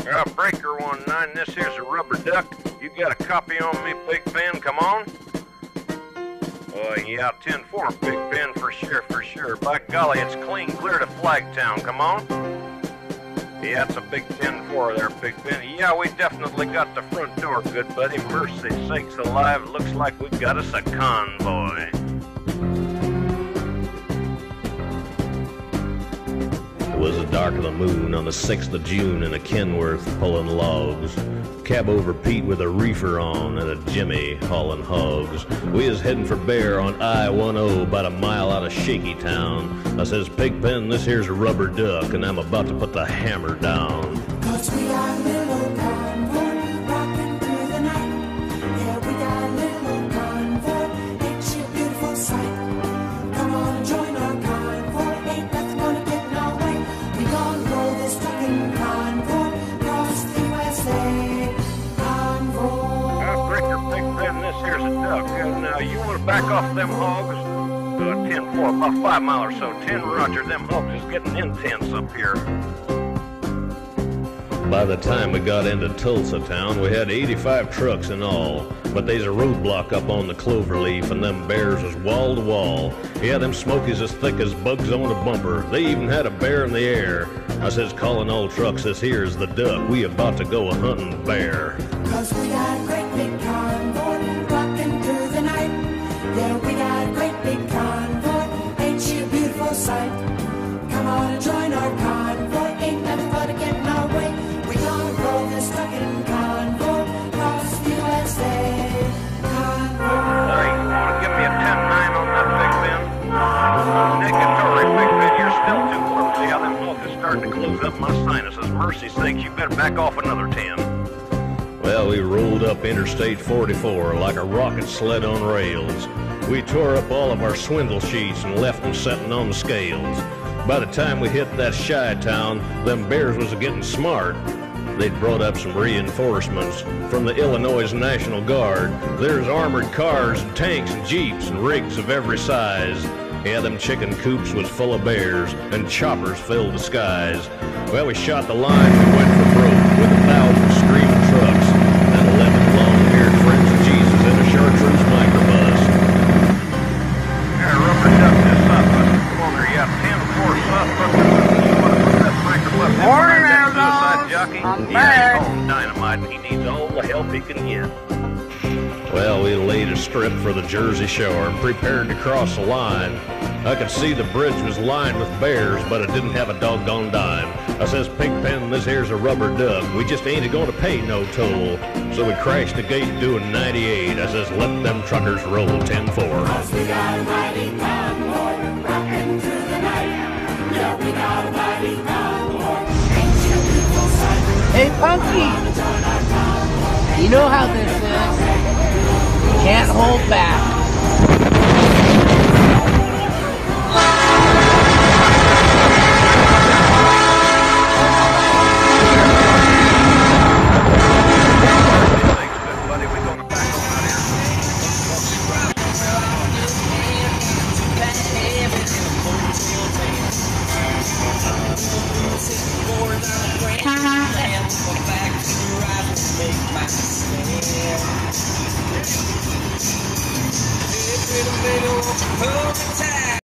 Breaker 19, this here's a rubber duck. You got a copy on me, Big Ben? Come on. Oh, yeah, 10-4, Big Ben, for sure. By golly, it's clean clear to Flagtown. Come on. Yeah, it's a big 10-4 there, Big Ben. Yeah, we definitely got the front door, good buddy. Mercy sakes alive, looks like we got us a convoy. It was the dark of the moon on the 6th of June in a Kenworth pulling logs. Cab over Pete with a reefer on and a Jimmy hauling hogs. We is heading for Bear on I-10 about a mile out of Shaky Town. I says, Pigpen, this here's a rubber duck and I'm about to put the hammer down. 'Cause we got a little convoy rocking through the night. Yeah, we got a little convoy, ain't she a beautiful sight? Come on and join our convoy, ain't nothing gonna get in our way. We gonna roll this trucking convoy across the USA. Convoy. Breaker, Big Ben, this here's a duck. Now, you want to back off them hogs? 10-4, about 5 mile or so. 10, roger, them hogs is getting intense up here. By the time we got into Tulsa town, we had 85 trucks in all. But they's a roadblock up on the Cloverleaf, and them bears was wall to wall. Yeah, them smokies as thick as bugs on a bumper. They even had a bear in the air. I says, calling all trucks, this here's the duck. We about to go a-hunting bear. 'Cause we got a great big convoy rocking through the night. Yeah, we got a great big convoy, ain't she a beautiful sight? Come on and join our convoy, ain't nothing but to get in our way. We gonna roll this trucking convoy across the USA. Convoy. Hey, you want to give me a 10-9 on that, Big Ben? Negatory, Big Ben, you're still too close. See how them hogs is starting to close up my sinuses. Mercy sakes, you better back off another 10. Well, we rolled up Interstate 44 like a rocket sled on rails. We tore up all of our swindle sheets and left them setting on the scales. By the time we hit that Shy Town, them bears was getting smart. They'd brought up some reinforcements from the Illinois National Guard. There's armored cars and tanks and jeeps and rigs of every size. Yeah, them chicken coops was full of bears and choppers filled the skies. Well, we shot the line and went for broke with 1,000 screaming trucks and 11 long-haired friends of Jesus in a chartreuse microbus. Yeah, rubber duck this up. Come on there, yeah, 10-4 south. You want to put that microbus in Morning, behind that Arizona. suicide jockey? I'm He back. ain't home dynamite and he needs all the help he can get. Well, we laid a strip for the Jersey Shore and prepared to cross the line. I could see the bridge was lined with bears, but it didn't have a doggone dime. I says, Pigpen, this here's a rubber duck. We just ain't gonna pay no toll. So we crashed the gate doing 98. I says, let them truckers roll 10-4. 'Cause we got a mighty convoy rocking through the night. Yeah, we got a mighty convoy, ain't she a beautiful sight? Hey, Punky, you know how this is. You can't hold back.